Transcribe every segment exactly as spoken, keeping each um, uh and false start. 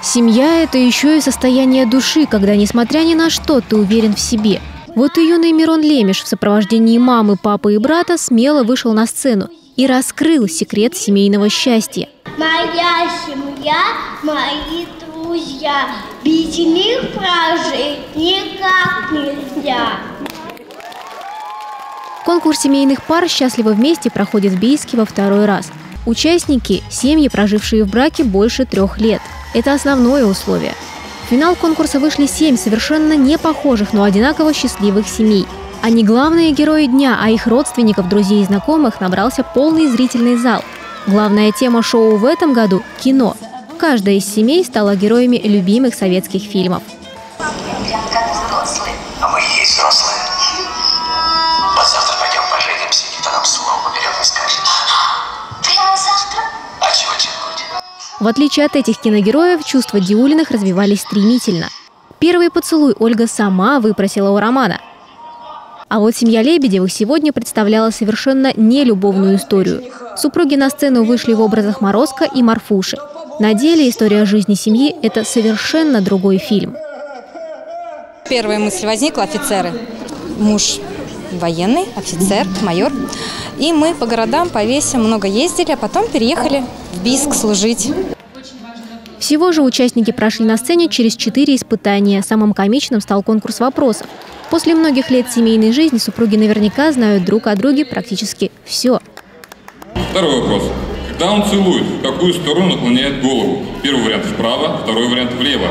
Семья – это еще и состояние души, когда, несмотря ни на что, ты уверен в себе. Вот и юный Мирон Лемеш в сопровождении мамы, папы и брата смело вышел на сцену и раскрыл секрет семейного счастья. Моя семья, мои друзья, без них прожить никак нельзя. Конкурс семейных пар «Счастливы вместе» проходит в Бийске во второй раз. Участники – семьи, прожившие в браке больше трех лет. Это основное условие. В финал конкурса вышли семь совершенно не похожих, но одинаково счастливых семей. Они главные герои дня, а их родственников, друзей и знакомых набрался полный зрительный зал. Главная тема шоу в этом году – кино. Каждая из семей стала героями любимых советских фильмов. Как взрослые. А мы и есть взрослые. Вот завтра пойдем поженимся, никто нам слова поперек не скажет. Прямо завтра? А чего тянуть? В отличие от этих киногероев, чувства Диулиных развивались стремительно. Первый поцелуй Ольга сама выпросила у Романа. А вот семья Лебедевых сегодня представляла совершенно нелюбовную историю. Супруги на сцену вышли в образах Морозко и Марфуши. На деле история жизни семьи – это совершенно другой фильм. Первая мысль возникла – офицеры. Муж военный, офицер, майор. И мы по городам, по весям много ездили, а потом переехали в Бийск служить. Всего же участники прошли на сцене через четыре испытания. Самым комичным стал конкурс вопросов. После многих лет семейной жизни супруги наверняка знают друг о друге практически все. Второй вопрос. Когда он целует, в какую сторону наклоняет голову? Первый вариант вправо, второй вариант влево.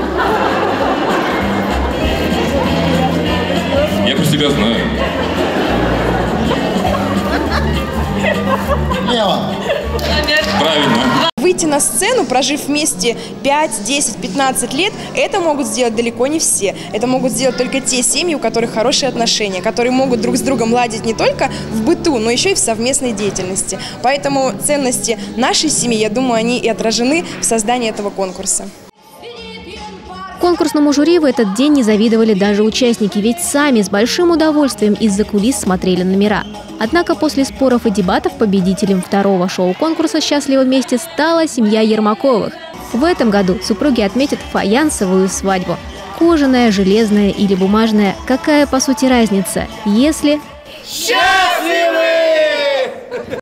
Я про себя знаю. Лево. Правильно. Выйти на сцену, прожив вместе пять, десять, пятнадцать лет, это могут сделать далеко не все. Это могут сделать только те семьи, у которых хорошие отношения, которые могут друг с другом ладить не только в быту, но еще и в совместной деятельности. Поэтому ценности нашей семьи, я думаю, они и отражены в создании этого конкурса. Конкурсному жюри в этот день не завидовали даже участники, ведь сами с большим удовольствием из-за кулис смотрели номера. Однако после споров и дебатов победителем второго шоу-конкурса «Счастливы вместе» стала семья Ермаковых. В этом году супруги отметят фаянсовую свадьбу. Кожаная, железная или бумажная – какая по сути разница, если… Счастливы!